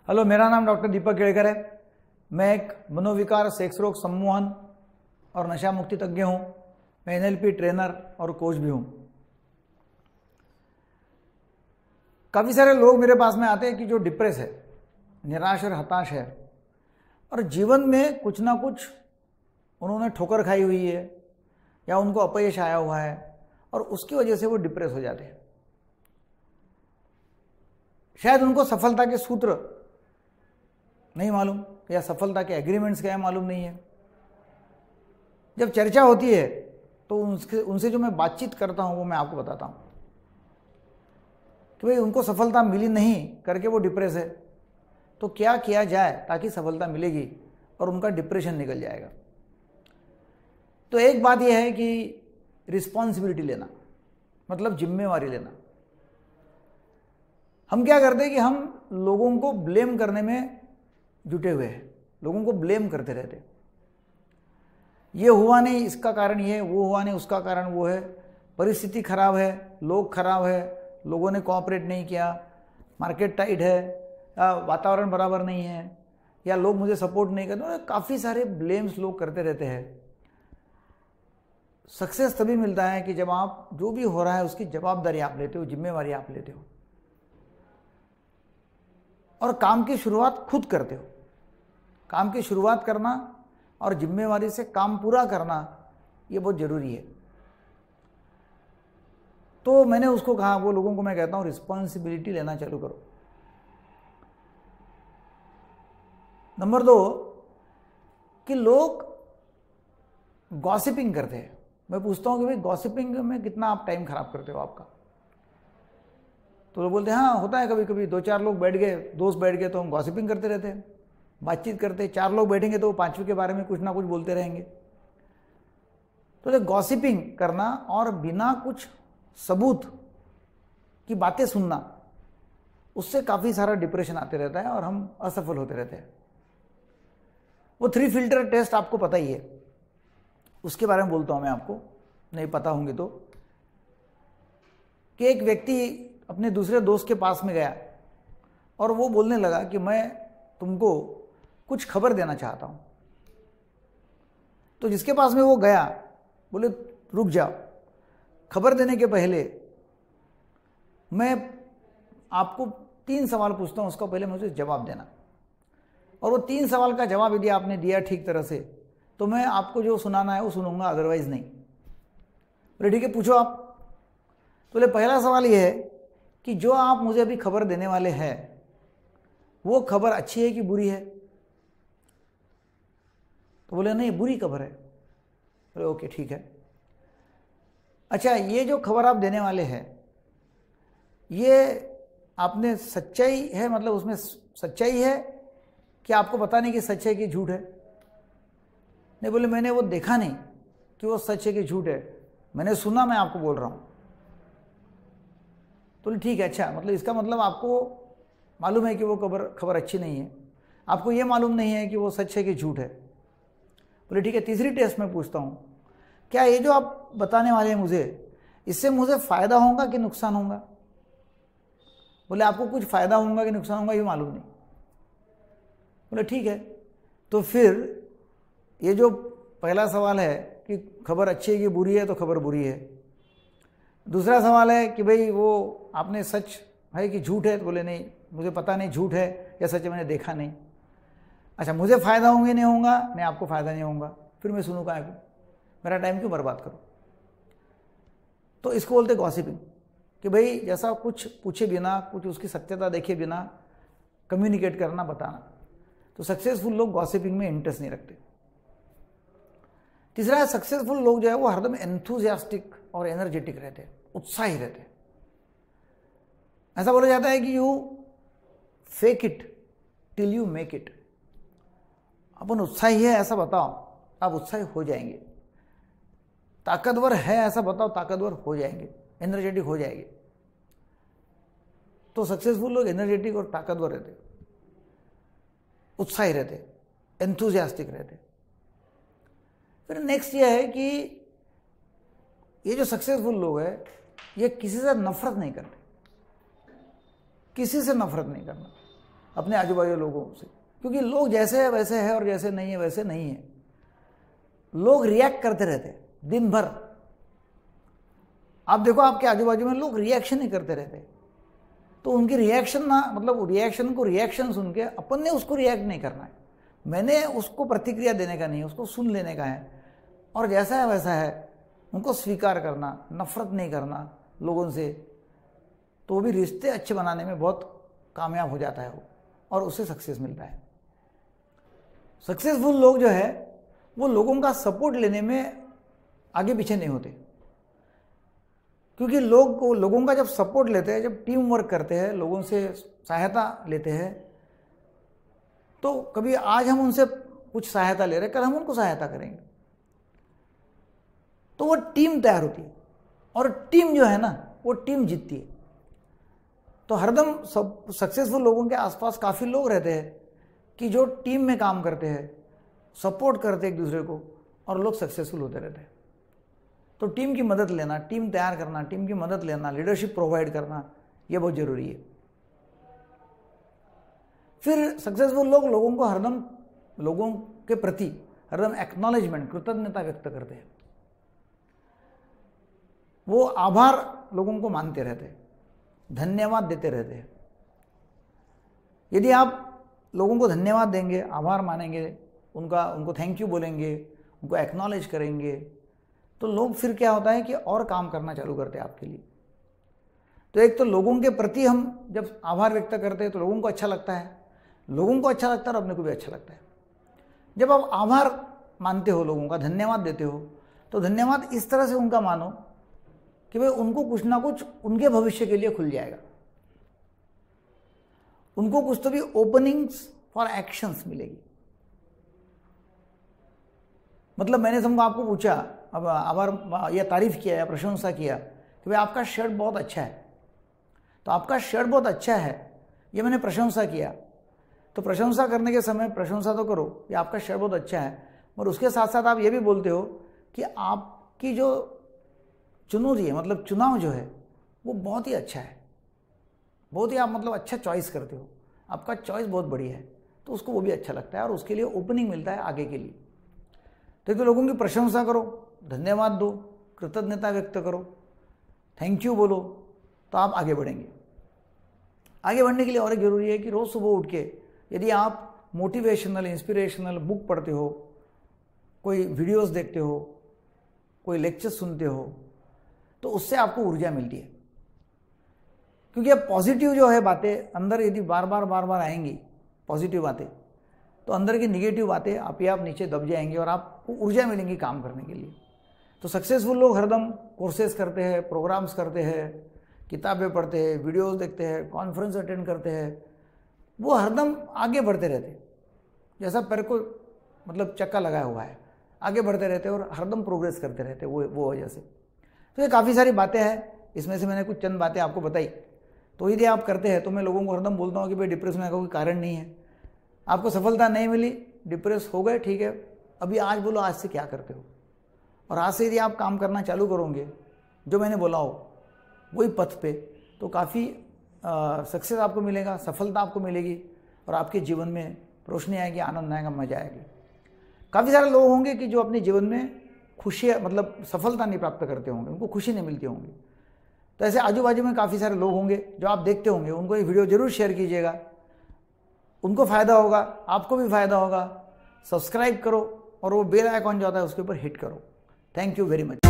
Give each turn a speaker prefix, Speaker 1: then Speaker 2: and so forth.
Speaker 1: Hello, मेरा नाम doctor दीपक केड़कर है। मैं एक मनोविकार, सेक्स रोग, सम्मोहन और नशा मुक्ति तज्ञ हूँ। मैं एनएलपी ट्रेनर और कोच भी हूँ। काफ़ी सारे लोग मेरे पास में आते हैं कि जो डिप्रेस है, निराश और हताश है और जीवन में कुछ ना कुछ उन्होंने ठोकर खाई हुई है या उनको अपयश आया हुआ है और उसकी वजह से वो डिप्रेस हो जाते हैं। शायद उनको सफलता के सूत्र नहीं मालूम या सफलता के एग्रीमेंट्स क्या है मालूम नहीं है। जब चर्चा होती है तो उनसे जो मैं बातचीत करता हूं वो मैं आपको बताता हूं कि भाई उनको सफलता मिली नहीं करके वो डिप्रेस है, तो क्या किया जाए ताकि सफलता मिलेगी और उनका डिप्रेशन निकल जाएगा। तो एक बात यह है कि रिस्पॉन्सिबिलिटी लेना, मतलब जिम्मेवारी लेना। हम क्या करते हैं कि हम लोगों को ब्लेम करने में जुटे हुए हैं, लोगों को ब्लेम करते रहते। ये हुआ नहीं, इसका कारण ये है, वो हुआ नहीं, उसका कारण वो है, परिस्थिति खराब है, लोग खराब है, लोगों ने कोऑपरेट नहीं किया, मार्केट टाइट है, वातावरण बराबर नहीं है, या लोग मुझे सपोर्ट नहीं करते। काफ़ी सारे ब्लेम्स लोग करते रहते हैं। सक्सेस तभी मिलता है कि जब आप जो भी हो रहा है उसकी जवाबदारी आप लेते हो, जिम्मेवारी आप लेते हो और काम की शुरुआत खुद करते हो। काम की शुरुआत करना और जिम्मेवारी से काम पूरा करना ये बहुत ज़रूरी है। तो मैंने उसको कहा, वो लोगों को मैं कहता हूँ रिस्पॉन्सिबिलिटी लेना चालू करो। नंबर 2 कि लोग गॉसिपिंग करते हैं। मैं पूछता हूँ कि भाई गॉसिपिंग में कितना आप टाइम खराब करते हो आपका? तो लोग बोलते हैं हाँ होता है कभी कभी, 2-4 लोग बैठ गए, दोस्त बैठ गए तो हम गॉसिपिंग करते रहते हैं, बातचीत करते हैं। 4 लोग बैठेंगे तो वो 5वें के बारे में कुछ ना कुछ बोलते रहेंगे। तो गॉसिपिंग करना और बिना कुछ सबूत की बातें सुनना, उससे काफ़ी सारा डिप्रेशन आते रहता है और हम असफल होते रहते हैं। वो 3 फिल्टर टेस्ट आपको पता ही है, उसके बारे में बोलता हूँ मैं आपको, नहीं पता होंगे तो। कि एक व्यक्ति अपने दूसरे दोस्त के पास में गया और वो बोलने लगा कि मैं तुमको कुछ खबर देना चाहता हूं। तो जिसके पास में वो गया बोले रुक जाओ, खबर देने के पहले मैं आपको 3 सवाल पूछता हूं, उसका पहले मुझे जवाब देना। और वो 3 सवाल का जवाब यदि आपने दिया ठीक तरह से तो मैं आपको जो सुनाना है वो सुनूंगा, अदरवाइज नहीं। बोले ठीक है, पूछो आप। तो बोले पहला सवाल ये है कि जो आप मुझे अभी खबर देने वाले हैं वो खबर अच्छी है कि बुरी है? तो बोले नहीं, बुरी खबर है। बोले ओके ठीक है। अच्छा, ये जो खबर आप देने वाले हैं ये आपने सच्चाई है, मतलब उसमें सच्चाई है कि आपको पता नहीं कि सच है कि झूठ है? नहीं, बोले मैंने वो देखा नहीं कि वो सच है कि झूठ है, मैंने सुना, मैं आपको बोल रहा हूं। तो ठीक है, अच्छा, मतलब इसका मतलब आपको मालूम है कि वो खबर अच्छी नहीं है, आपको ये मालूम नहीं है कि वो सच है कि झूठ है। बोले ठीक है, तीसरी टेस्ट में पूछता हूँ, क्या ये जो आप बताने वाले हैं मुझे, इससे मुझे फ़ायदा होगा कि नुकसान होगा? बोले आपको कुछ फ़ायदा होगा कि नुकसान होगा ये मालूम नहीं। बोले ठीक है, तो फिर ये जो पहला सवाल है कि खबर अच्छी है कि बुरी है, तो खबर बुरी है। दूसरा सवाल है कि भाई वो आपने सच है कि झूठ है? तो बोले नहीं, मुझे पता नहीं झूठ है या सच है, मैंने देखा नहीं। अच्छा, मुझे फ़ायदा होंगे नहीं होगा? नहीं, आपको फ़ायदा नहीं होगा, फिर मैं सुनूँ काहे को, मेरा टाइम क्यों बर्बाद करूँ? तो इसको बोलते गॉसिपिंग, कि भाई जैसा कुछ पूछे बिना, कुछ उसकी सत्यता देखे बिना कम्युनिकेट करना, बताना। तो सक्सेसफुल लोग गॉसिपिंग में इंटरेस्ट नहीं रखते। तीसरा है, सक्सेसफुल लोग जो है वो हरदम एंथुजियास्टिक और एनर्जेटिक रहते हैं, उत्साही रहते हैं। ऐसा बोला जाता है कि you fake it till you make it. अपन उत्साही है ऐसा बताओ, आप उत्साही हो जाएंगे। ताकतवर है ऐसा बताओ, ताकतवर हो जाएंगे, एनर्जेटिक हो जाएंगे। तो सक्सेसफुल लोग एनर्जेटिक और ताकतवर रहते, उत्साही रहते, एंथुजियास्टिक रहते। फिर नेक्स्ट ये है कि ये जो सक्सेसफुल लोग हैं ये किसी से नफरत नहीं करते, किसी से नफरत नहीं करना। अपने आजू बाजू लोगों से, क्योंकि लोग जैसे है वैसे है और जैसे नहीं है वैसे नहीं है। लोग रिएक्ट करते रहते हैं दिन भर। आप देखो आपके आजू बाजू में लोग रिएक्शन ही करते रहते हैं, तो उनकी रिएक्शन ना, मतलब रिएक्शन को रिएक्शन सुन के अपन ने उसको रिएक्ट नहीं करना है, मैंने उसको प्रतिक्रिया देने का नहीं है, उसको सुन लेने का है और जैसा है वैसा है उनको स्वीकार करना, नफरत नहीं करना लोगों से, तो वो भी रिश्ते अच्छे बनाने में बहुत कामयाब हो जाता है वो, और उससे सक्सेस मिलता है। सक्सेसफुल लोग जो है वो लोगों का सपोर्ट लेने में आगे पीछे नहीं होते, क्योंकि लोगों का जब सपोर्ट लेते हैं, जब टीम वर्क करते हैं, लोगों से सहायता लेते हैं, तो कभी आज हम उनसे कुछ सहायता ले रहे हैं, कल हम उनको सहायता करेंगे, तो वो टीम तैयार होती है और टीम जो है ना वो टीम जीतती है। तो हरदम सब सक्सेसफुल लोगों के आसपास काफ़ी लोग रहते हैं कि जो टीम में काम करते हैं, सपोर्ट करते हैं एक दूसरे को, और लोग सक्सेसफुल होते रहते हैं। तो टीम की मदद लेना, टीम तैयार करना, टीम की मदद लेना, लीडरशिप प्रोवाइड करना, ये बहुत ज़रूरी है। फिर सक्सेसफुल लोग लोगों को हरदम, लोगों के प्रति हरदम एक्नॉलेजमेंट, कृतज्ञता व्यक्त करते हैं। वो आभार लोगों को मानते रहते हैं, धन्यवाद देते रहते हैं। यदि आप लोगों को धन्यवाद देंगे, आभार मानेंगे, उनको थैंक यू बोलेंगे, उनको एक्नॉलेज करेंगे, तो लोग फिर क्या होता है कि और काम करना चालू करते हैं आपके लिए। तो एक तो लोगों के प्रति हम जब आभार व्यक्त करते हैं तो लोगों को अच्छा लगता है, लोगों को अच्छा लगता है और अपने को भी अच्छा लगता है। जब आप आभार मानते हो, लोगों का धन्यवाद देते हो, तो धन्यवाद इस तरह से उनका मानो कि भाई उनको कुछ ना कुछ उनके भविष्य के लिए खुल जाएगा, उनको कुछ तो भी ओपनिंग्स फॉर एक्शंस मिलेगी। मतलब मैंने तुमको आपको पूछा, अब आभार या तारीफ किया या प्रशंसा किया कि भाई आपका शर्ट बहुत अच्छा है, तो आपका शर्ट बहुत अच्छा है, ये मैंने प्रशंसा किया। तो प्रशंसा करने के समय प्रशंसा तो करो कि आपका शर्ट बहुत अच्छा है, और उसके साथ साथ आप ये भी बोलते हो कि आपकी जो चुनौती है, मतलब चुनाव जो है वो बहुत ही अच्छा है, बहुत ही आप मतलब अच्छा चॉइस करते हो, आपका चॉइस बहुत बढ़िया है, तो उसको वो भी अच्छा लगता है और उसके लिए ओपनिंग मिलता है आगे के लिए। तो लोगों की प्रशंसा करो, धन्यवाद दो, कृतज्ञता व्यक्त करो, थैंक यू बोलो, तो आप आगे बढ़ेंगे। आगे बढ़ने के लिए और एक जरूरी है कि रोज़ सुबह उठ के यदि आप मोटिवेशनल, इंस्पिरेशनल बुक पढ़ते हो, कोई वीडियोस देखते हो, कोई लेक्चर सुनते हो, तो उससे आपको ऊर्जा मिलती है। क्योंकि अब पॉजिटिव जो है बातें अंदर यदि बार बार आएंगी, पॉजिटिव बातें, तो अंदर की निगेटिव बातें आप ही आप नीचे दब जाएंगी और आपको ऊर्जा मिलेंगी काम करने के लिए। तो सक्सेसफुल लोग हरदम कोर्सेज करते हैं, प्रोग्राम्स करते हैं, किताबें पढ़ते हैं, वीडियोस देखते हैं, कॉन्फ्रेंस अटेंड करते हैं, वो हरदम आगे बढ़ते रहते हैं, जैसा पैर को मतलब चक्का लगाया हुआ है, आगे बढ़ते रहते हैं और हरदम प्रोग्रेस करते रहते हैं वो वजह से। तो ये काफ़ी सारी बातें हैं, इसमें से मैंने कुछ चंद बातें आपको बताई। तो यदि आप करते हैं तो मैं लोगों को हरदम बोलता हूँ कि भाई डिप्रेस होने का कोई कारण नहीं है, आपको सफलता नहीं मिली, डिप्रेस हो गए, ठीक है, अभी आज बोलो आज से क्या करते हो, और आज से यदि आप काम करना चालू करोगे जो मैंने बोला हो वही पथ पे, तो काफ़ी सक्सेस आपको मिलेगा, सफलता आपको मिलेगी और आपके जीवन में रोशनी आएगी, आनंद आएगा, मजा आएगी। काफ़ी सारे लोग होंगे कि जो अपने जीवन में खुशियाँ मतलब सफलता नहीं प्राप्त करते होंगे, उनको खुशी नहीं मिलती होंगी। तो ऐसे आजू बाजू में काफ़ी सारे लोग होंगे जो आप देखते होंगे, उनको ये वीडियो जरूर शेयर कीजिएगा, उनको फ़ायदा होगा, आपको भी फ़ायदा होगा। सब्सक्राइब करो और वो बेल आइकॉन जो आता है उसके ऊपर हिट करो। Thank you very much.